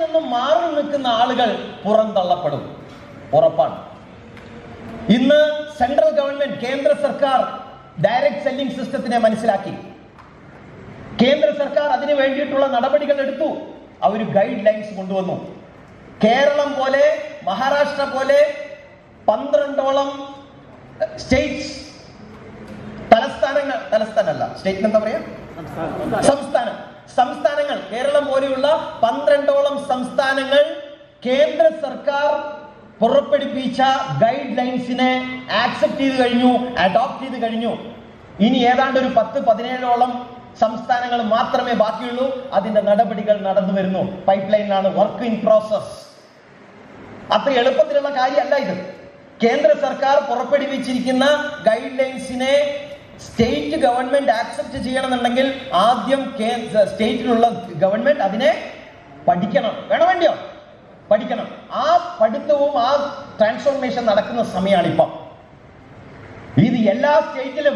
നിന്നും മാറി നിൽക്കുന്ന ആളുകൾ പുറന്തള്ളപ്പെടും, ഉറപ്പാണ്. ഇന്ന് സെൻട്രൽ ഗവൺമെന്റ്, കേന്ദ്ര സർക്കാർ ഡയറക്ട് സെല്ലിംഗ് സിസ്റ്റത്തിനെ മനസ്സിലാക്കി. കേന്ദ്ര സർക്കാർ അതിനു വേണ്ടിയിട്ടുള്ള നടപടികൾ എടുത്തു. അവർ ഗൈഡ് ലൈൻസ് കൊണ്ടുവന്നു. കേരളം പോലെ, മഹാരാഷ്ട്ര പോലെ 12ഓളം സ്റ്റേറ്റ്സ്, തലസ്ഥാനമല്ല, സ്റ്റേറ്റിന് എന്താ പറയാ, സംസ്ഥാനങ്ങൾ, കേരളം പോലെയുള്ള 12ഓളം സംസ്ഥാനങ്ങൾ കേന്ദ്ര സർക്കാർ പുറപ്പെടുവിച്ച ഗൈഡ് ലൈൻസിനെ ആക്സെപ്റ്റ് ചെയ്ത് കഴിഞ്ഞു, അഡോപ്റ്റ് ചെയ്ത് കഴിഞ്ഞു. ഇനി ഏതാണ്ട് ഒരു 10-17ഓളം സംസ്ഥാനങ്ങൾ മാത്രമേ ബാക്കിയുള്ളൂ. അതിന്റെ നടപടികൾ നടന്നു വരുന്നു. പൈപ്പ് ലൈനിലാണ്, വർക്ക് ഇൻ പ്രോസസ്. അത്ര എളുപ്പത്തിലുള്ള കാര്യമല്ല ഇത്. കേന്ദ്ര സർക്കാർ പുറപ്പെടുവിച്ചിരിക്കുന്ന ഗൈഡ് ലൈൻസിനെ സ്റ്റേറ്റ് ഗവൺമെന്റ് ആക്സെപ്റ്റ് ചെയ്യണമെന്നുണ്ടെങ്കിൽ ആദ്യം സ്റ്റേറ്റിലുള്ള ഗവൺമെന്റ് അതിനെ പഠിക്കണം. വേണോ വേണ്ടിയോ? പഠിക്കണം. ആ പഠിത്തവും ആ ട്രാൻസ്ഫോർമേഷൻ നടക്കുന്ന സമയമാണിപ്പം. ഇത് എല്ലാ സ്റ്റേറ്റിലും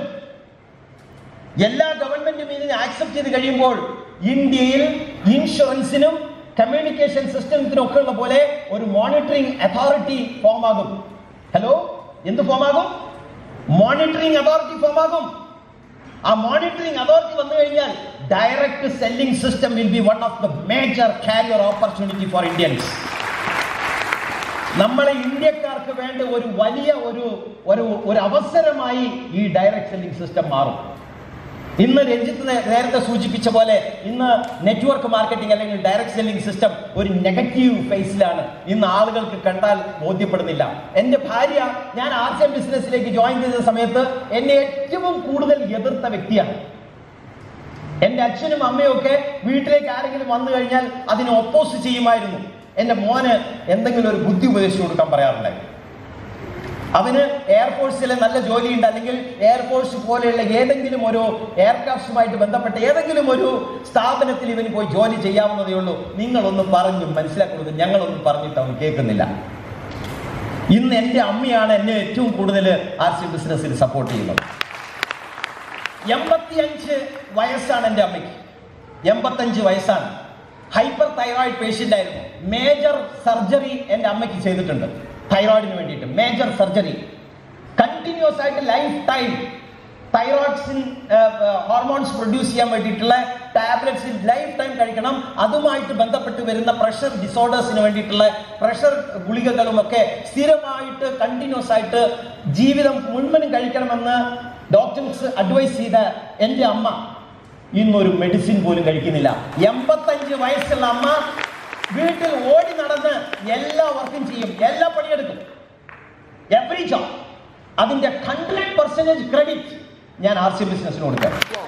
എല്ലാ ഗവൺമെന്റും ഇതിനെ ആക്സെപ്റ്റ് ചെയ്ത് കഴിയുമ്പോൾ ഇന്ത്യയിൽ ഇൻഷുറൻസിനും കമ്മ്യൂണിക്കേഷൻ സിസ്റ്റത്തിനും ഒക്കെ ഉള്ള പോലെ ഒരു മോണിറ്ററിംഗ് അതോറിറ്റി ഫോം ആകും. ഹലോ, എന്ത് ഫോം ആകും? മോണിറ്ററിംഗ് അതോറിറ്റി ഫോം ആകും. ആ മോണിറ്ററിംഗ് അതോറിറ്റി വന്നു കഴിഞ്ഞാൽ direct selling system will be one of the major career opportunity for Indians. നമ്മളെ ഇന്ത്യക്കാർക്ക് വേണ്ട ഒരു വലിയ ഒരു അവസരമായി ഈ ഡയറക്ട് സെല്ലിംഗ് സിസ്റ്റം മാറും. ഇന്ന് രഞ്ജിത്ത് നേരത്തെ സൂചിപ്പിച്ച പോലെ ഇന്ന് നെറ്റ്വർക്ക് മാർക്കറ്റിംഗ് അല്ലെങ്കിൽ ഡയറക്ട് സെല്ലിംഗ് സിസ്റ്റം ഒരു നെഗറ്റീവ് ഫേസിലാണ്. ഇന്ന് ആളുകൾക്ക് കണ്ടാൽ ബോധ്യപ്പെടുന്നില്ല. എന്റെ ഭാര്യ, ഞാൻ ആർസിഎം ബിസിനസ്സിലേക്ക് ജോയിൻ ചെയ്ത സമയത്ത് എന്നെ ഏറ്റവും കൂടുതൽ എതിർത്ത വ്യക്തിയാണ്. എന്റെ അച്ഛനും അമ്മയും ഒക്കെ വീട്ടിലേക്ക് ആരെങ്കിലും വന്നു കഴിഞ്ഞാൽ അതിനെ ഒപ്പോസ് ചെയ്യുമായിരുന്നു. എന്റെ മോന് എന്തെങ്കിലും ഒരു ബുദ്ധി ഉപദേശിച്ചു കൊടുക്കാൻ പറയാറുണ്ടായിരുന്നു. അവന് എയർഫോഴ്സിലെ നല്ല ജോലിയുണ്ട്, അല്ലെങ്കിൽ എയർഫോഴ്സ് പോലെയുള്ള ഏതെങ്കിലും ഒരു എയർക്രാഫ്റ്റുമായിട്ട് ബന്ധപ്പെട്ട ഏതെങ്കിലും ഒരു സ്ഥാപനത്തിൽ ഇവന് പോയി ജോലി ചെയ്യാവുന്നതേ ഉള്ളൂ. നിങ്ങളൊന്ന് പറഞ്ഞു മനസ്സിലാക്കി കൊടുക്കും. ഞങ്ങളൊന്നും പറഞ്ഞിട്ട് അവൻ കേൾക്കുന്നില്ല. ഇന്ന് എന്റെ അമ്മയാണ് എന്നെ ഏറ്റവും കൂടുതൽ ആർസി ബിസിനസ്സിൽ സപ്പോർട്ട് ചെയ്യുന്നത്. 85 വയസ്സാണ് എന്റെ അമ്മയ്ക്ക്. 85 വയസ്സാണ്. ഹൈപ്പർ തൈറോയിഡ് പേഷ്യന്റ് ആയിരുന്നു. മേജർ സർജറി എന്റെ അമ്മയ്ക്ക് ചെയ്തിട്ടുണ്ട്. തൈറോയിഡിന് വേണ്ടിയിട്ട് മേജർ സർജറി. കണ്ടിന്യൂസ് ആയിട്ട് ലൈഫ് ടൈം തൈറോയിഡ്സിൻ ഹോർമോൺസ് പ്രൊഡ്യൂസ് ചെയ്യാൻ വേണ്ടിയിട്ടുള്ള ടാബ്ലറ്റ്സ് ലൈഫ് ടൈം കഴിക്കണം. അതുമായിട്ട് ബന്ധപ്പെട്ട് വരുന്ന പ്രഷർ ഡിസോർഡേഴ്സിന് വേണ്ടിയിട്ടുള്ള പ്രഷർ ഗുളികകളും ഒക്കെ സ്ഥിരമായിട്ട് കണ്ടിന്യൂസ് ആയിട്ട് ജീവിതം മുഴുവനും കഴിക്കണമെന്ന് ഡോക്ടേഴ്സ് അഡ്വൈസ് ചെയ്ത എന്റെ അമ്മ ഇന്നൊരു മെഡിസിൻ പോലും കഴിക്കുന്നില്ല. 85 വയസ്സുള്ള അമ്മ വീട്ടിൽ ഓടി നടന്ന് എല്ലാ വർക്കും ചെയ്യും, എല്ലാ പണിയെടുക്കും, എവറി ജോബ്. അതിന്റെ 100% ക്രെഡിറ്റ് ഞാൻ ആർസി ബിസിനസ്സിന് കൊടുക്കാം.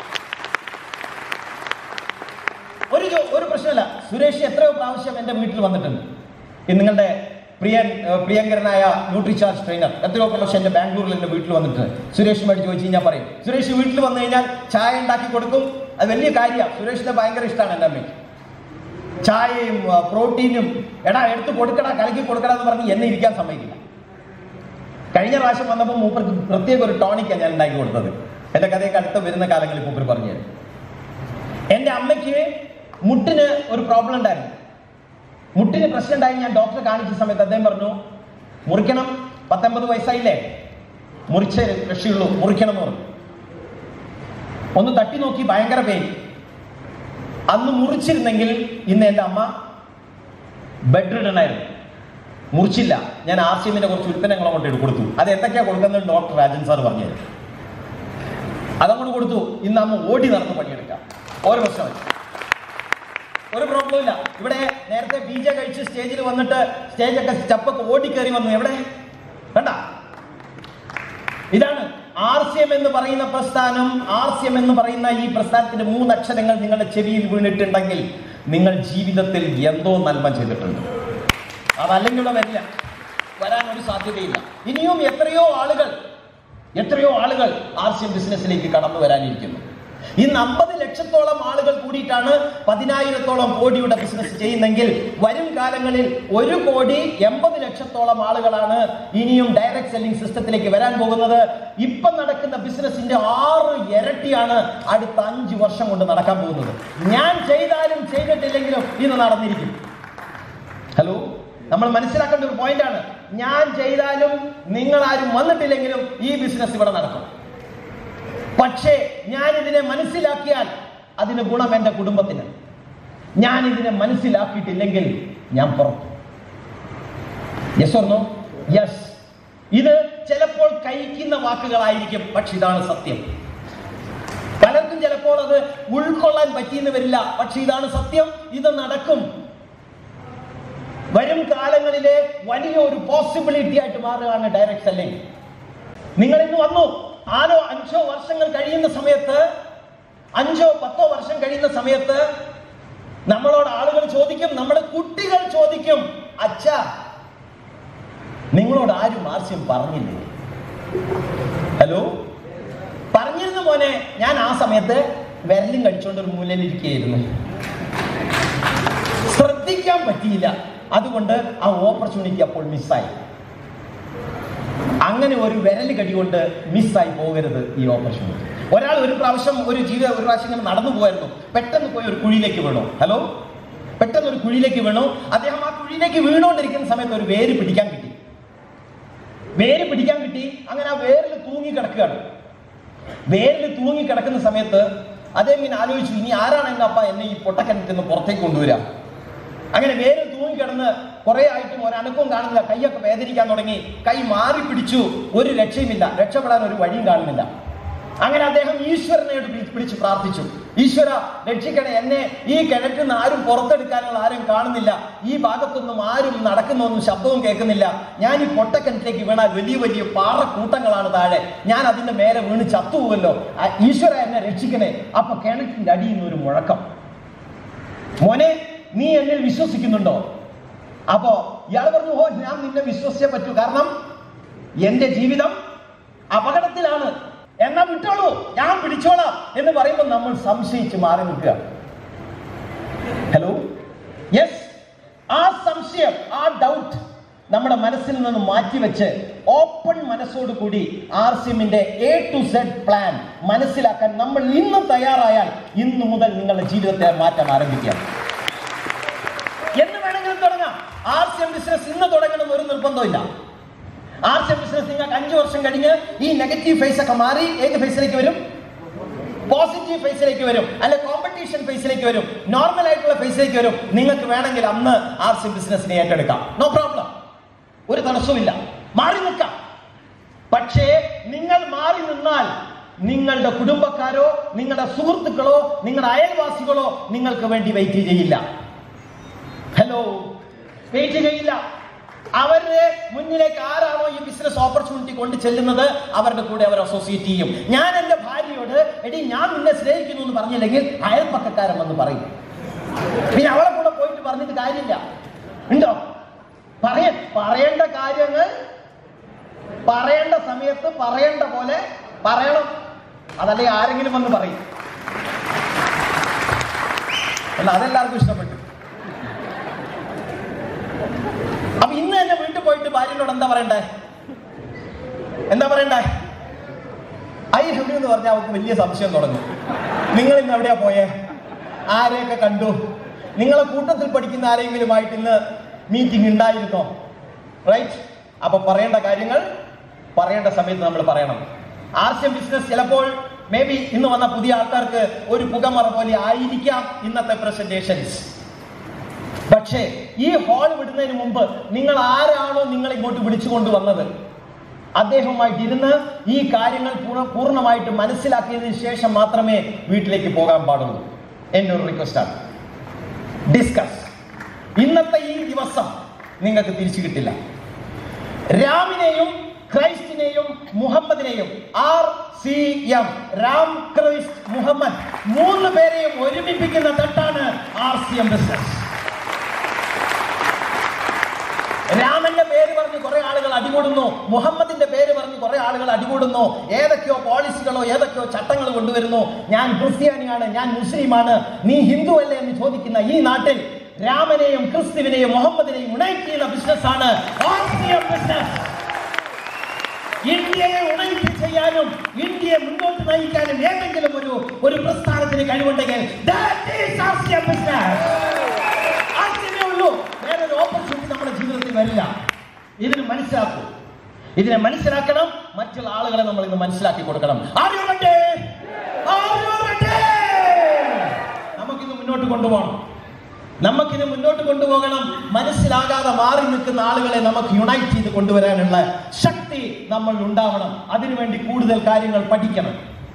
ഒരു പ്രശ്നമല്ല. സുരേഷ് എത്രയോ പ്രാവശ്യം എന്റെ വീട്ടിൽ വന്നിട്ടുണ്ട്. നിങ്ങളുടെ പ്രിയങ്കരനായ ന്യൂട്രിചാർജ് ട്രെയിനർ എത്രയോ പ്രാവശ്യം എന്റെ ബാംഗ്ലൂരിൽ എന്റെ വീട്ടിൽ വന്നിട്ട് സുരേഷുമായിട്ട് ചോദിച്ചു കഴിഞ്ഞാൽ പറയും. സുരേഷ് വീട്ടിൽ വന്നു കഴിഞ്ഞാൽ ചായ ഉണ്ടാക്കി കൊടുക്കും. അത് വലിയ കാര്യമാണ്. സുരേഷിനെ ഭയങ്കര ഇഷ്ടമാണ് എൻ്റെ അമ്മയ്ക്ക്. ചായയും പ്രോട്ടീനും എടാ എടുത്ത് കൊടുക്കടാ, കലക്കി കൊടുക്കടാ എന്ന് പറഞ്ഞ് എന്നെ ഇരിക്കാൻ സമ്മതിക്കില്ല. കഴിഞ്ഞ പ്രാവശ്യം വന്നപ്പോൾ മൂപ്പർക്ക് പ്രത്യേക ഒരു ടോണിക്കാണ് ഞാൻ ഉണ്ടാക്കി കൊടുത്തത്. എന്റെ കഥയൊക്കെ അടുത്ത് വരുന്ന കാലങ്ങളിൽ മൂപ്പർ പറഞ്ഞു തരും. എന്റെ അമ്മയ്ക്ക് മുട്ടിന് ഒരു പ്രോബ്ലം ഉണ്ടായിരുന്നു. മുട്ടിന് പ്രശ്നം ഉണ്ടായി. ഞാൻ ഡോക്ടറെ കാണിച്ച സമയത്ത് അദ്ദേഹം പറഞ്ഞു, മുറിക്കണം, 19 വയസ്സായില്ലേ, മുറിച്ചേ രക്ഷയുള്ളൂ, മുറിക്കണം എന്ന് പറഞ്ഞു. ഒന്ന് തട്ടി നോക്കി, ഭയങ്കര പെയിൻ. അന്ന് മുറിച്ചിരുന്നെങ്കിൽ ഇന്ന് എൻ്റെ അമ്മ ബെഡ് റിഡൺ ആയിരുന്നു. മുറിച്ചില്ല. ഞാൻ ആർസിഎമ്മിന്റെ കുറച്ച് ഉൽപ്പന്നങ്ങൾ അങ്ങോട്ട് കൊടുത്തു. അത് എന്തൊക്കെയാ കൊടുക്കുന്നത് ഡോക്ടർ രാജൻ സാർ പറഞ്ഞു. അതങ്ങോട്ട് കൊടുത്തു. ഇന്ന് അമ്മ ഓടി നടന്ന് പണിയെടുക്കാം. ഒരു പ്രശ്നമില്ല, ഒരു പ്രോബ്ലം ഇല്ല. ഇവിടെ നേരത്തെ ബീജ കഴിച്ച് സ്റ്റേജിൽ വന്നിട്ട് സ്റ്റേജൊക്കെ സ്റ്റെപ്പൊക്കെ ഓടിക്കേറി വന്നു. എവിടെ കണ്ട? ഇതാണ് ആർസിഎം എന്ന് പറയുന്ന പ്രസ്ഥാനം. ആർസിഎം എന്ന് പറയുന്ന ഈ പ്രസ്ഥാനത്തിന്റെ 3 അക്ഷരങ്ങൾ നിങ്ങളുടെ ചെവിയിൽ വീണിട്ടുണ്ടെങ്കിൽ നിങ്ങൾ ജീവിതത്തിൽ എന്തോ നന്മ ചെയ്തിട്ടുണ്ട്. അതല്ലെങ്കിൽ വരില്ല, വരാൻ ഒരു സാധ്യതയില്ല. ഇനിയും എത്രയോ ആളുകൾ ആർസിഎം ബിസിനസ്സിലേക്ക് കടന്നു വരാനിരിക്കുന്നു. ഇന്ന് 50 ലക്ഷത്തോളം ആളുകൾ കൂടിയിട്ടാണ് 10,000-ഓളം കോടിയുടെ ബിസിനസ് ചെയ്യുന്നെങ്കിൽ വരും കാലങ്ങളിൽ 1,80 ലക്ഷത്തോളം ആളുകളാണ് ഇനിയും ഡയറക്ട് സെല്ലിംഗ് സിസ്റ്റത്തിലേക്ക് വരാൻ പോകുന്നത്. ഇപ്പം നടക്കുന്ന ബിസിനസിന്റെ 6 ഇരട്ടിയാണ് അടുത്ത 5 വർഷം കൊണ്ട് നടക്കാൻ പോകുന്നത്. ഞാൻ ചെയ്താലും ചെയ്തിട്ടില്ലെങ്കിലും ഇത് നടന്നിരിക്കും. ഹലോ, നമ്മൾ മനസ്സിലാക്കേണ്ട ഒരു പോയിന്റാണ്. ഞാൻ ചെയ്താലും നിങ്ങൾ ആരും വന്നിട്ടില്ലെങ്കിലും ഈ ബിസിനസ് ഇവിടെ നടക്കും. പക്ഷേ ഞാൻ ഇതിനെ മനസ്സിലാക്കിയാൽ അതിന് ഗുണം എന്റെ കുടുംബത്തിന്. ഞാൻ ഇതിനെ മനസ്സിലാക്കിയിട്ടില്ലെങ്കിൽ ഞാൻ പുറത്തു. Yes or no? യെസ്. ഇത് ചിലപ്പോൾ കഴിക്കുന്ന വാക്കുകളായിരിക്കും, പക്ഷെ ഇതാണ് സത്യം. പലർക്കും ചിലപ്പോൾ അത് ഉൾക്കൊള്ളാൻ പറ്റിയെന്ന് വരില്ല, പക്ഷെ ഇതാണ് സത്യം. ഇത് നടക്കും. വരും കാലങ്ങളിലെ വലിയൊരു പോസിബിലിറ്റി ആയിട്ട് മാറുകയാണ് ഡയറക്റ്റ് സെല്ലിംഗ്. നിങ്ങൾ ഇന്ന് വന്നു, 4-5 വർഷങ്ങൾ കഴിയുന്ന സമയത്ത്, 5-10 വർഷം കഴിയുന്ന സമയത്ത് നമ്മളോട് ആളുകൾ ചോദിക്കും, നമ്മുടെ കുട്ടികൾ ചോദിക്കും, അച്ഛാ നിങ്ങളോട് ആരും ആർസ്യം പറഞ്ഞില്ലേ? ഹലോ, പറഞ്ഞിരുന്നു മോനെ. ഞാൻ ആ സമയത്ത് വിരലും കടിച്ചോണ്ട് ഒരു മൂലയിലിരിക്കുകയായിരുന്നു, ശ്രദ്ധിക്കാൻ പറ്റിയില്ല, അതുകൊണ്ട് ആ ഓപ്പർച്യൂണിറ്റി അപ്പോൾ മിസ്സായി. അങ്ങനെ ഒരു വിരൽ കടി കൊണ്ട് മിസ്സായി പോകരുത് ഈ ഓപ്പർച്യൂണിറ്റി. ഒരാൾ ഒരു പ്രാവശ്യം ഇങ്ങനെ നടന്നു പോയായിരുന്നു, പെട്ടെന്ന് പോയി ഒരു കുഴിയിലേക്ക് വീണു. ഹലോ, പെട്ടെന്ന് ഒരു കുഴിയിലേക്ക് വീണു. അദ്ദേഹം ആ കുഴിയിലേക്ക് വീണുകൊണ്ടിരിക്കുന്ന സമയത്ത് ഒരു വേര് പിടിക്കാൻ കിട്ടി. അങ്ങനെ ആ വേരിൽ തൂങ്ങിക്കിടക്കുകയാണ്. വേരിൽ തൂങ്ങിക്കിടക്കുന്ന സമയത്ത് അദ്ദേഹം ഇങ്ങനെ ആലോചിച്ചു, ഇനി ആരാണ് എന്റെ അപ്പ എന്നെ ഈ പൊട്ടക്കിണറ്റിൽ നിന്ന് പുറത്തേക്ക് കൊണ്ടുവരാം. അങ്ങനെ വേരിൽ തൂങ്ങിക്കിടന്ന് കുറെ ആയിട്ടും ഒരനക്കവും കാണുന്നില്ല, കൈയൊക്കെ വേദനിക്കാൻ തുടങ്ങി, കൈ മാറി പിടിച്ചു, ഒരു രക്ഷയുമില്ല, രക്ഷപ്പെടാൻ ഒരു വഴിയും കാണുന്നില്ല. അങ്ങനെ അദ്ദേഹം ഈശ്വരനോട് പിടിച്ച് പ്രാർത്ഥിച്ചു, ഈശ്വര രക്ഷിക്കണേ, എന്നെ ഈ കിണറ്റിൽ നിന്ന് ആരും പുറത്തെടുക്കാനുള്ള ആരും കാണുന്നില്ല, ഈ ഭാഗത്തൊന്നും ആരും നടക്കുന്നൊന്നും ശബ്ദവും കേൾക്കുന്നില്ല, ഞാൻ ഈ പൊട്ടക്കിണറ്റിലേക്ക് വീണാൽ വലിയ വലിയ പാറക്കൂട്ടങ്ങളാണ് താഴെ, ഞാൻ അതിന്റെ മേലെ വീണ് ചത്തുപോകുമല്ലോ, ഈശ്വര എന്നെ രക്ഷിക്കണേ. അപ്പൊ കിണറ്റിന്റെ അടിയിൽ നിന്ന് ഒരു മുഴക്കം, മോനെ നീ എന്നിൽ വിശ്വസിക്കുന്നുണ്ടോ? അപ്പോ ഇയാൾ പറഞ്ഞു, ഓ ഞാൻ നിന്നെ വിശ്വസിച്ചേ പറ്റൂ, കാരണം എന്റെ ജീവിതം അപകടത്തിലാണ്, എന്നാ വിട്ടോളൂ, ഞാൻ പിടിച്ചോളാം എന്ന് പറയുമ്പോൾ നമ്മൾ സംശയിച്ച് മാറി നിൽക്കുക. Hello, yes. ആ സംശയം, ആ ഡൗട്ട് നമ്മുടെ മനസ്സിൽ നിന്ന് മാറ്റിവെച്ച് ഓപ്പൺ മനസ്സോട് കൂടി RCMന്റെ A to Z പ്ലാൻ മനസ്സിലാക്കാൻ നമ്മൾ ഇന്ന് തയ്യാറായാൽ ഇന്നു മുതൽ നിങ്ങളുടെ ജീവിതത്തെ മാറ്റാൻ ആരംഭിക്കാം. എന്ന് വേണമെങ്കിലും തുടങ്ങാം. RCM ബിസിനസ് ഇന്ന് തുടങ്ങണം ഒരു നിർബന്ധമില്ല. RCM ബിസിനസ് നിങ്ങൾക്ക് 5 വർഷം കഴിഞ്ഞ് ഈ നെഗറ്റീവ് ഫേസ് ഒക്കെ മാറി ഏത് ഫേസിലേക്ക് വരും? പോസിറ്റീവ് ഫേസിലേക്ക് വരും, അല്ലെ കോമ്പറ്റീഷൻ ഫേസിലേക്ക് വരും, നോർമൽ ആയിട്ടുള്ള ഫേസിലേക്ക് വരും. നിങ്ങൾക്ക് വേണമെങ്കിൽ അന്ന് RCM ബിസിനസിനെ ഏറ്റെടുക്കാം, നോ പ്രോബ്ലം, ഒരു തടസ്സവുമില്ല, മാറി നിൽക്കാം. പക്ഷേ നിങ്ങൾ മാറി നിന്നാൽ നിങ്ങളുടെ കുടുംബക്കാരോ നിങ്ങളുടെ സുഹൃത്തുക്കളോ നിങ്ങളുടെ അയൽവാസികളോ നിങ്ങൾക്ക് വേണ്ടി വെയിറ്റ് ചെയ്യില്ല. ഹലോ, വെയിറ്റ് ചെയ്യില്ല. അവരുടെ മുന്നിലേക്ക് ആരാണോ ഈ ബിസിനസ് ഓപ്പർച്യൂണിറ്റി കൊണ്ട് ചെല്ലുന്നത് അവരുടെ കൂടെ അവർ അസോസിയേറ്റ് ചെയ്യും. ഞാൻ എന്റെ ഭാര്യയോട് എടി ഞാൻ നിന്നെ സ്നേഹിക്കുന്നു എന്ന് പറഞ്ഞില്ലെങ്കിൽ അയൽപ്പക്കക്കാരൻ വന്ന് പറയും. പിന്നെ അവളെ കൂടെ പോയിട്ട് പറഞ്ഞിട്ട് കാര്യമില്ല. ഉണ്ടോ? പറയേണ്ട കാര്യങ്ങൾ പറയേണ്ട സമയത്ത് പറയേണ്ട പോലെ പറയണം, അതല്ലേ ആരെങ്കിലും വന്ന് പറയും. അല്ല, അതെല്ലാവർക്കും ഇഷ്ടപ്പെട്ടു. അപ്പൊ ഇന്ന് തന്നെ വീട്ടിൽ പോയിട്ട് ഭാര്യനോട് എന്താ പറയണ്ടേ? ഐ ലവ് യു എന്ന് പറഞ്ഞാൽ അവർക്ക് വലിയ സംശയം തുടങ്ങും. നിങ്ങൾ ഇന്ന് എവിടെയാ പോയേ? ആരെയൊക്കെ കണ്ടു? നിങ്ങളെ കൂട്ടത്തിൽ പഠിക്കുന്ന ആരെങ്കിലുമായിട്ട് ഇന്ന് മീറ്റിംഗ് ഉണ്ടായിരുന്നോ? റൈറ്റ്. അപ്പൊ പറയേണ്ട കാര്യങ്ങൾ പറയേണ്ട സമയത്ത് നമ്മൾ പറയണം. RCM ബിസിനസ് ചിലപ്പോൾ മേ ബി ഇന്ന് വന്ന പുതിയ ആൾക്കാർക്ക് ഒരു പുകമറ പോലെ ആയിരിക്കാം ഇന്നത്തെ പ്രസന്റേഷൻസ്. പക്ഷേ ഈ ഹാൾ വിടുന്നതിന് മുമ്പ് നിങ്ങൾ ആരാണോ നിങ്ങൾ ഇങ്ങോട്ട് വിളിച്ചു കൊണ്ടുവന്നത് അദ്ദേഹവുമായിട്ട് ഇരുന്ന് ഈ കാര്യങ്ങൾ പൂർണ്ണമായിട്ട് മനസ്സിലാക്കിയതിനു ശേഷം മാത്രമേ വീട്ടിലേക്ക് പോകാൻ പാടുള്ളൂ. എന്റെ ഒരു റിക്വസ്റ്റ് ആണ്, ഡിസ്കസ്. ഇന്നത്തെ ഈ ദിവസം നിങ്ങൾക്ക് തിരിച്ചു കിട്ടില്ല. രാമിനെയും ക്രൈസ്റ്റിനെയും മുഹമ്മദിനെയും RCM, രാം ക്രൈസ്റ്റ് മുഹമ്മദ്, 3 പേരെയും ഒരുമിപ്പിക്കുന്ന തട്ടാണ് RCM ബിസിനസ്. രാമന്റെ പേര് പറഞ്ഞ് കുറെ ആളുകൾ അടികൂടുന്നു, മുഹമ്മദിന്റെ പേര് പറഞ്ഞ് കുറെ ആളുകൾ അടികൂടുന്നു, ഏതൊക്കെയോ പോളിസികളോ ഏതൊക്കെയോ ചട്ടങ്ങൾ കൊണ്ടുവരുന്നു. ഞാൻ ക്രിസ്ത്യാനിയാണ്, ഞാൻ മുസ്ലിമാണ്, നീ ഹിന്ദു അല്ലേ എന്ന് ചോദിക്കുന്ന ഈ നാട്ടിൽ രാമനെയും ക്രിസ്തുവിനെയും മുഹമ്മദിനെയും ഉണൈറ്റ് ചെയ്യുന്ന ബിസിനസ്സാണ് RCM ബിസിനസ്. ഇന്ത്യയെ ഉണൈറ്റ് ചെയ്യാനും ഇന്ത്യയെ മുന്നോട്ട് നയിക്കാനും ഏതെങ്കിലും ഒരു പ്രസ്ഥാനത്തിന് കഴിവുണ്ടെങ്കിൽ that is RCM business. RCM ഉള്ളൂ, വേറൊരു ഓപ്പർച്യൂണിറ്റി പാടില്ല. ഇതിന് മനസ്സിലാക്കൂ. ഇതിനെ മനസ്സിലാക്കണം. മറ്റുള്ള ആളുകളെ നമ്മൾ ഇന്ന് മനസ്സിലാക്കി കൊടുക്കണം. നമുക്കിത് മുന്നോട്ട് കൊണ്ടുപോകണം. നമുക്കിത് മുന്നോട്ട് കൊണ്ടുപോകണം. മനസ്സിലാകാതെ മാറി നിൽക്കുന്ന ആളുകളെ നമുക്ക് യുണൈറ്റ് ചെയ്ത് കൊണ്ടുവരാനുള്ള ശക്തി നമ്മൾ ഉണ്ടാവണം. അതിനുവേണ്ടി കൂടുതൽ കാര്യങ്ങൾ പഠിക്കണം.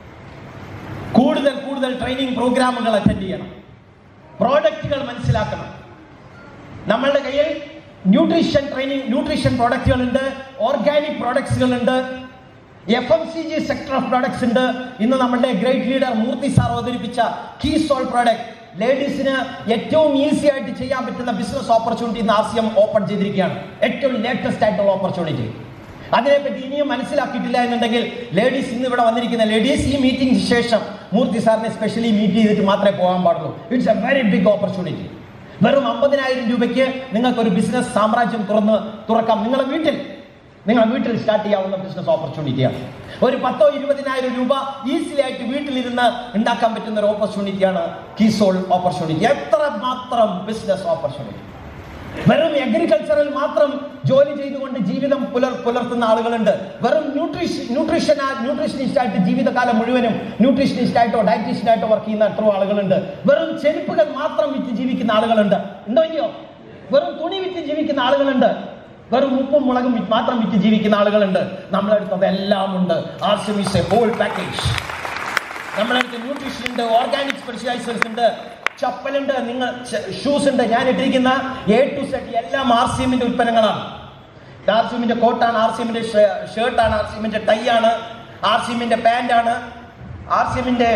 കൂടുതൽ ട്രെയിനിങ് പ്രോഗ്രാമുകൾ അറ്റൻഡ് ചെയ്യണം. പ്രോഡക്റ്റുകൾ മനസ്സിലാക്കണം. നമ്മളുടെ കയ്യിൽ ന്യൂട്രീഷൻ പ്രോഡക്റ്റുകളുണ്ട്, ഓർഗാനിക് പ്രോഡക്ട്സുകളുണ്ട്, FMCG സെക്ടർ ഓഫ് പ്രോഡക്ട്സ് ഉണ്ട്. ഇന്ന് നമ്മുടെ ഗ്രേറ്റ് ലീഡർ മൂർത്തി സാർ അവതരിപ്പിച്ച കീസോൾ പ്രോഡക്റ്റ് ലേഡീസിന് ഏറ്റവും ഈസി ആയിട്ട് ചെയ്യാൻ പറ്റുന്ന ബിസിനസ് ഓപ്പർച്യൂണിറ്റി ഇന്ന് RCM ഓപ്പൺ ചെയ്തിരിക്കുകയാണ്. ഏറ്റവും ലേറ്റസ്റ്റ് ആയിട്ടുള്ള ഓപ്പർച്യൂണിറ്റി. അതിനെപ്പറ്റി ഇനിയും മനസ്സിലാക്കിയിട്ടില്ല എന്നുണ്ടെങ്കിൽ ലേഡീസ്, ഇന്ന് ഇവിടെ വന്നിരിക്കുന്ന ലേഡീസ്, ഈ മീറ്റിംഗിന് ശേഷം മൂർത്തി സാറിനെ സ്പെഷ്യലി മീറ്റ് ചെയ്തിട്ട് മാത്രമേ പോകാൻ പാടുള്ളൂ. It's a very big opportunity. വെറും 50,000 രൂപയ്ക്ക് നിങ്ങൾക്കൊരു ബിസിനസ് സാമ്രാജ്യം തുറക്കാം. നിങ്ങളുടെ വീട്ടിൽ സ്റ്റാർട്ട് ചെയ്യാവുന്ന ബിസിനസ് ഓപ്പർച്യൂണിറ്റിയാണ്. ഒരു 10,000-20,000 രൂപ ഈസിലി ആയിട്ട് വീട്ടിലിരുന്ന് ഉണ്ടാക്കാൻ പറ്റുന്ന ഒരു ഓപ്പർച്യൂണിറ്റിയാണ് കീസോൾ ഓപ്പർച്യൂണിറ്റി. എത്ര മാത്രം ബിസിനസ് ഓപ്പർച്യൂണിറ്റി. വെറും അഗ്രികൾച്ചറിൽ മാത്രം ജോലി ചെയ്തുകൊണ്ട് ജീവിതം പുലർത്തുന്ന ആളുകളുണ്ട്. വെറും ന്യൂട്രീഷനിസ്റ്റ് ആയിട്ട് ജീവിതകാലം മുഴുവനും ന്യൂട്രീഷനിസ്റ്റ് ആയിട്ടോ ഡയറ്റീഷ്യനായിട്ടോ വർക്ക് ചെയ്യുന്ന എത്രയോ ആളുകളുണ്ട്. വെറും ചെരുപ്പുകൾ മാത്രം വിറ്റ് ജീവിക്കുന്ന ആളുകളുണ്ട്. ഉണ്ടോ ഇല്ലയോ? വെറും തുണി വിറ്റ് ജീവിക്കുന്ന ആളുകളുണ്ട്. വെറും ഉപ്പും മുളകും മാത്രം വിറ്റ് ജീവിക്കുന്ന ആളുകളുണ്ട്. നമ്മളെ അടുത്ത് അതെല്ലാം ഉണ്ട്. RCM is a whole package. നമ്മളെ അടുത്ത് ന്യൂട്രീഷൻ ഉണ്ട്, ഓർഗാനിക് സ്പെഷ്യലൈസേഴ്സ് ഉണ്ട്, ചപ്പലുണ്ട്, നിങ്ങൾ ഷൂസ് ഉണ്ട്. ഞാൻ ഇട്ടിരിക്കുന്ന A to Z എല്ലാം RCMന്റെ ഉൽപ്പന്നങ്ങളാണ്. RCMന്റെ കോട്ടാണ്, RCMന്റെ ഷർട്ടാണ്, RCMന്റെ ടൈ ആണ്, RCMന്റെ പാന്റ് ആണ്, RCMന്റെ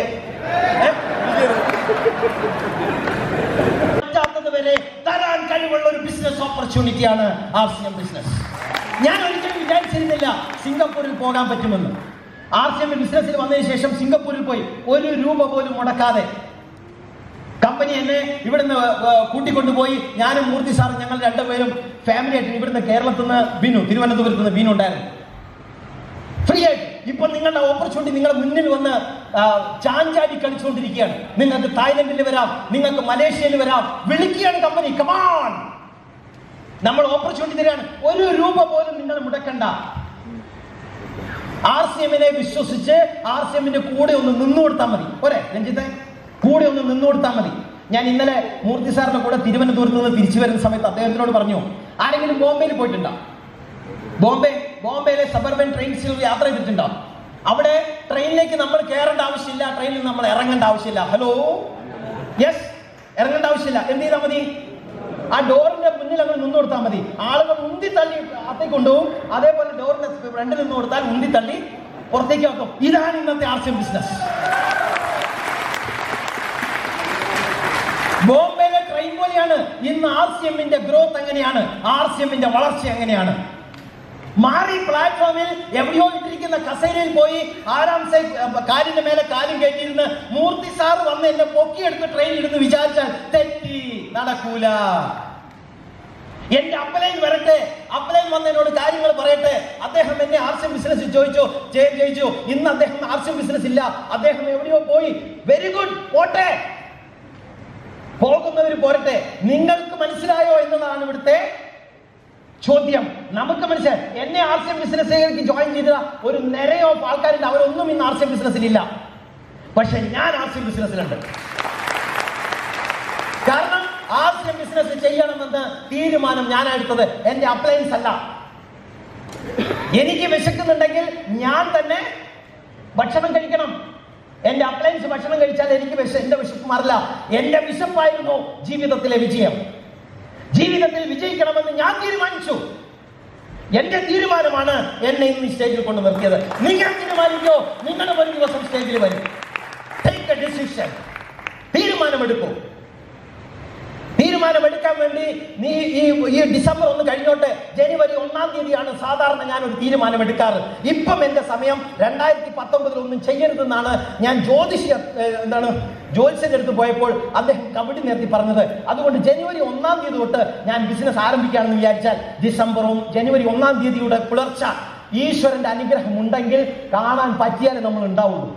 വരെ തരാൻ കഴിവുള്ള ഒരു ബിസിനസ് ഓപ്പർച്യൂണിറ്റിയാണ് RCM ബിസിനസ്. ഞാൻ ഒരിക്കലും വിചാരിച്ചിരുന്നില്ല സിംഗപ്പൂരിൽ പോകാൻ പറ്റുമെന്ന്. RCM ബിസിനസ്സിൽ വന്നതിന് ശേഷം സിംഗപ്പൂരിൽ പോയി 1 രൂപ പോലും മുടക്കാതെ കമ്പനി എന്നെ ഇവിടുന്ന് കൂട്ടിക്കൊണ്ടുപോയി. ഞാനും മൂർത്തി സാറും ഞങ്ങൾ രണ്ടുപേരും ഫാമിലി ആയിട്ട് ഇവിടുന്ന് കേരളത്തിൽ നിന്ന് തിരുവനന്തപുരത്ത് നിന്ന് ബീനു ഉണ്ടായിരുന്നു. ഫ്രീ ആയിട്ട്. ഇപ്പൊ നിങ്ങളുടെ ഓപ്പർച്യൂണിറ്റി നിങ്ങളുടെ മുന്നിൽ വന്ന് ചാഞ്ചാടി കളിച്ചുകൊണ്ടിരിക്കുകയാണ്. നിങ്ങൾക്ക് തായ്ലൻഡിൽ വരാം, നിങ്ങൾക്ക് മലേഷ്യയിൽ വരാം. വിളിക്കുകയാണ് കമ്പനി. കമാൺ, നമ്മൾ ഓപ്പർച്യൂണിറ്റി തരാണ്. 1 രൂപ പോലും നിങ്ങൾ മുടക്കണ്ട. RCMനെ വിശ്വസിച്ച് RCMന്റെ കൂടെ ഒന്ന് നിന്നു കൊടുത്താൽ മതി. പോരെ രഞ്ജിത്തെ? കൂടെ ഒന്ന് നിന്നു കൊടുത്താൽ മതി. ഞാൻ ഇന്നലെ മൂർത്തി സാറിന്റെ കൂടെ തിരുവനന്തപുരത്ത് നിന്ന് തിരിച്ചു വരുന്ന സമയത്ത് അദ്ദേഹത്തിനോട് പറഞ്ഞു, ആരെങ്കിലും ബോംബെയിൽ പോയിട്ടുണ്ടോ? ബോംബെയിലെ സബർബൻ ട്രെയിൻസിൽ യാത്ര ചെയ്തിട്ടുണ്ടോ? അവിടെ ട്രെയിനിലേക്ക് നമ്മൾ കയറേണ്ട ആവശ്യമില്ല, ട്രെയിനിൽ നമ്മൾ ഇറങ്ങേണ്ട ആവശ്യമില്ല. ഹലോ, യെസ്, ഇറങ്ങേണ്ട ആവശ്യമില്ല. എന്ത് ചെയ്താൽ മതി? ആ ഡോറിന്റെ മുന്നിൽ അങ്ങ് നിന്ന് കൊടുത്താൽ മതി. ആളുകൾ ഉന്തി തള്ളി അകത്തേക്ക് കൊണ്ടുപോകും. അതേപോലെ ഡോറിന്റെ ഫ്രണ്ടിൽ നിന്ന് കൊടുത്താൽ ഉന്തി തള്ളി പുറത്തേക്ക് വെക്കും. ഇതാണ് ഇന്നത്തെ RCM ബിസിനസ്. ബോംബെയിലെ ട്രെയിൻ പോലെയാണ് ഇന്ന് RCMന്റെ ഗ്രോത്ത്. എങ്ങനെയാണ് RCMന്റെ വളർച്ച? എങ്ങനെയാണ് മാറി? പ്ലാറ്റ്ഫോമിൽ എവിടെയോ ഇട്ടിരിക്കുന്ന കസേരയിൽ പോയി ആരാംസെ കാലിന്റെ മേലെ കാലും കയറ്റിയിരുന്ന് മൂർത്തി സാർ വന്ന് എന്നെ പൊക്കിയെടുത്ത് ട്രെയിനിൽ ഇരുന്ന് വിചാരിച്ചാൽ തെറ്റി, നടക്കൂല. എന്റെ അപ്പലൈൻ വരട്ടെ, അപ്പലൈൻ വന്ന് എന്നോട് കാര്യങ്ങൾ പറയട്ടെ. അദ്ദേഹം എന്നെ RCM ബിസിനസ് ചോദിച്ചു. ഇന്ന് അദ്ദേഹം RCM ബിസിനസ് ഇല്ല, അദ്ദേഹം എവിടെയോ പോയി. വെരി ഗുഡ്, പോട്ടെ, പോകുന്നവർ പോരട്ടെ. നിങ്ങൾക്ക് മനസ്സിലായോ എന്നതാണ് ഇവിടുത്തെ ചോദ്യം. നമുക്ക് മനസ്സിലായി. എന്നെ RCM ബിസിനസ്സിലേക്ക് ജോയിൻ ചെയ്ത ഒരു നിരയോ ആൾക്കാരുണ്ട്. അവരൊന്നും ഇന്ന് RCM ബിസിനസ്സിലില്ല. പക്ഷെ ഞാൻ RCM ബിസിനസ്സിലുണ്ട്. കാരണം RCM ബിസിനസ് ചെയ്യണമെന്ന് തീരുമാനം ഞാൻ എടുത്തത് എന്റെ അപ്ലയൻസ് അല്ല. എനിക്ക് വിശക്കുന്നുണ്ടെങ്കിൽ ഞാൻ തന്നെ ഭക്ഷണം കഴിക്കണം. എന്റെ അപ്ലയൻസ് ഭക്ഷണം കഴിച്ചാൽ എനിക്ക് എന്റെ വിശപ്പ് മാറില്ല. എന്റെ വിശപ്പായിരുന്നു ജീവിതത്തിലെ വിജയം. ജീവിതത്തിൽ വിജയിക്കണമെന്ന് ഞാൻ തീരുമാനിച്ചു. എന്റെ തീരുമാനമാണ് എന്നെ ഇന്ന് സ്റ്റേജിൽ കൊണ്ട് നിർത്തിയത്. നിങ്ങൾ തീരുമാനിക്കോ, നിങ്ങളുടെ ഒരു ദിവസം സ്റ്റേജിൽ വരും. Take a decision. തീരുമാനമെടുക്കൂ. തീരുമാനമെടുക്കാൻ വേണ്ടി ഈ ഡിസംബർ 1 കഴിഞ്ഞോട്ടെ. ജനുവരി 1-ാം തീയതിയാണ് സാധാരണ ഞാൻ ഒരു തീരുമാനം എടുക്കാറ്. ഇപ്പം എന്റെ സമയം 2019 ഒന്നും ചെയ്യരുതെന്നാണ് ഞാൻ ജോത്സ്യന്റെ അടുത്ത് പോയപ്പോൾ അദ്ദേഹം കബഡി നിർത്തി പറഞ്ഞത്. അതുകൊണ്ട് ജനുവരി 1-ാം തീയതി തൊട്ട് ഞാൻ ബിസിനസ് ആരംഭിക്കുകയാണെന്ന് വിചാരിച്ചാൽ ജനുവരി 1-ാം തീയതിയുടെ പുലർച്ച ഈശ്വരന്റെ അനുഗ്രഹം ഉണ്ടെങ്കിൽ കാണാൻ പറ്റിയാലേ നമ്മൾ ഉണ്ടാവുള്ളൂ.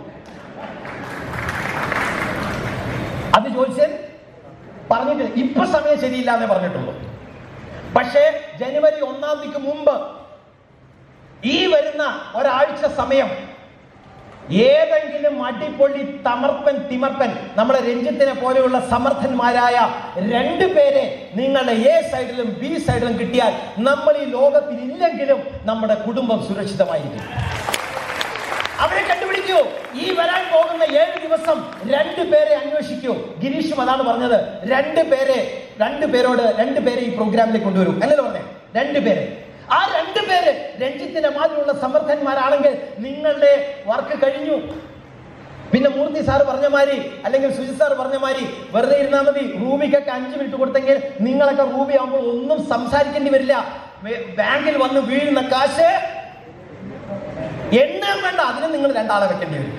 അത് ജോത്സ്യൻ പറഞ്ഞിട്ട് ഇപ്പൊ സമയം ശരിയില്ലാന്നേ പറഞ്ഞിട്ടുള്ളൂ. പക്ഷേ ജനുവരി 1-ാം തീയതിക്ക് മുമ്പ് ഈ വരുന്ന ഒരാഴ്ച സമയം ഏതെങ്കിലും അടിപൊളി തിമർപ്പൻ നമ്മളെ രഞ്ജിത്തിനെ പോലെയുള്ള സമർത്ഥന്മാരായ 2 പേരെ നിങ്ങളുടെ A സൈഡിലും B സൈഡിലും കിട്ടിയാൽ നമ്മൾ ഈ ലോകത്തിൽ ഇല്ലെങ്കിലും നമ്മുടെ കുടുംബം സുരക്ഷിതമായിരിക്കും. അവരെ കണ്ടുപിടിക്കൂ. ഈ വരാൻ പോകുന്ന 7 ദിവസം 2 പേരെ അന്വേഷിക്കൂ. ഗിരീഷും അതാണ് പറഞ്ഞത്. 2 പേരെ ഈ പ്രോഗ്രാമിലേക്ക് കൊണ്ടുവരും എന്നല്ലേ പറഞ്ഞേ? 2 പേരെ. ആ 2 പേര് രഞ്ജിത്തിന്റെ മാതിരിയുള്ള സമർത്ഥന്മാരാണെങ്കിൽ നിങ്ങളുടെ വർക്ക് കഴിഞ്ഞു. പിന്നെ മൂർത്തി സാർ പറഞ്ഞ മാതിരി അല്ലെങ്കിൽ സുജിത് സാർ പറഞ്ഞ മാതിരി വെറുതെ ഇരുന്നാൽ മതി. റൂബിക്കൊക്കെ 5 മിനിറ്റ് കൊടുത്തെങ്കിൽ നിങ്ങളൊക്കെ റൂബി ആകുമ്പോൾ ഒന്നും സംസാരിക്കേണ്ടി വരില്ല. ബാങ്കിൽ വന്ന് വീഴുന്ന കാശ് എണ്ണാൻ വേണ്ട, അതിന് നിങ്ങൾ 2 ആളെ വെക്കേണ്ടി വരും.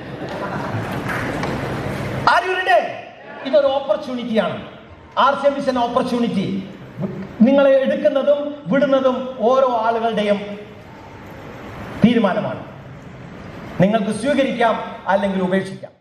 ആരുടെ ഇതൊരു ഓപ്പർച്യൂണിറ്റിയാണ്. RCM is an opportunity. നിങ്ങളെ എടുക്കുന്നതും വിടുന്നതും ഓരോ ആളുകളുടെയും തീരുമാനമാണ്. നിങ്ങൾക്ക് സ്വീകരിക്കാം അല്ലെങ്കിൽ ഉപേക്ഷിക്കാം.